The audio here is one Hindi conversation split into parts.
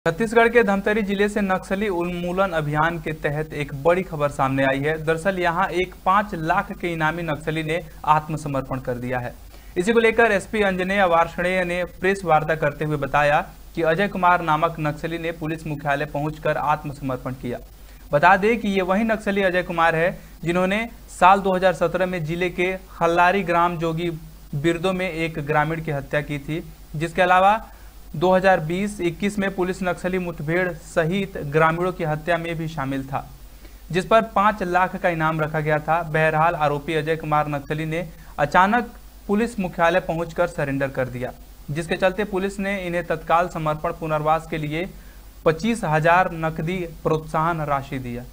छत्तीसगढ़ के धमतरी जिले से नक्सली उन्मूलन अभियान के तहत एक बड़ी खबर सामने आई है। दरअसल यहां एक 5 लाख के इनामी नक्सली ने आत्मसमर्पण कर दिया है। इसी को लेकर एसपी अंजनेय वार्ष्णेय ने प्रेस वार्ता करते हुए बताया कि अजय कुमार नामक नक्सली ने पुलिस मुख्यालय पहुंचकर आत्मसमर्पण किया। बता दें कि ये वही नक्सली अजय कुमार है जिन्होंने साल 2017 में जिले के खल्लारी ग्राम जोगी बिरदो में एक ग्रामीण की हत्या की थी। जिसके अलावा 2020-21 में पुलिस नक्सली मुठभेड़ सहित ग्रामीणों की हत्या में भी शामिल था, जिस पर 5 लाख का इनाम रखा गया था। बहरहाल आरोपी अजय कुमार नक्सली ने अचानक पुलिस मुख्यालय पहुंचकर सरेंडर कर दिया, जिसके चलते पुलिस ने इन्हें तत्काल समर्पण पुनर्वास के लिए 25,000 नकदी प्रोत्साहन राशि दिया।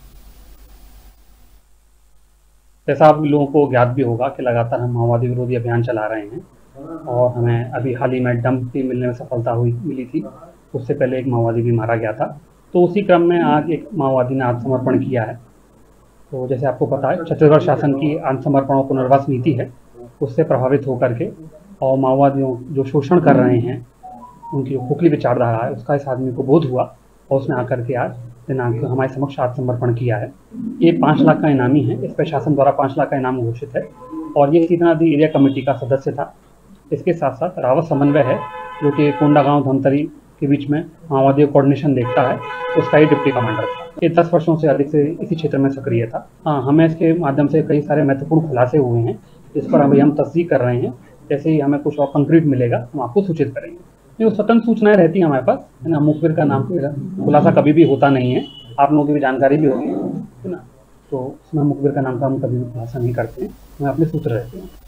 जैसा आप लोगों को ज्ञात भी होगा कि लगातार हम माओवादी विरोधी अभियान चला रहे हैं और हमें अभी हाल ही में डंप भी मिलने में सफलता मिली थी। उससे पहले एक माओवादी भी मारा गया था। तो उसी क्रम में आज एक माओवादी ने आत्मसमर्पण किया है। तो जैसे आपको पता है, छत्तीसगढ़ शासन की आत्मसमर्पण और पुनर्वास नीति है, उससे प्रभावित होकर के और माओवादियों जो शोषण कर रहे हैं उनकी जो खोखली विचारधारा है उसका इस आदमी को बोध हुआ और उसने आकर के आज दिनांक हमारे समक्ष आत्मसमर्पण किया है। ये 5 लाख का इनामी है। इस पर शासन द्वारा 5 लाख का इनाम घोषित है और ये सीता नदी एरिया कमेटी का सदस्य था। इसके साथ साथ रावत समन्वय है जो कि कोंडागांव धमतरी के बीच में माओवादी कोऑर्डिनेशन देखता है, उसका ही डिप्टी कमांडर था। ये 10 वर्षों से अधिक से इसी क्षेत्र में सक्रिय था। हमें इसके माध्यम से कई सारे महत्वपूर्ण खुलासे हुए हैं जिस पर अभी हम तस्दीक कर रहे हैं। जैसे ही हमें कुछ और कंक्रीट मिलेगा हम आपको सूचित करेंगे। ये स्वतंत्र सूचनाएं रहती हैं हमारे पास, है ना। मुखबिर का नाम खुलासा कभी भी होता नहीं है, आप लोगों की भी जानकारी भी होगी, है ना। तो उसमें मुखबिर का नाम का हम कभी भी खुलासा नहीं करते हैं, हमें अपने सूत्र रहते हैं।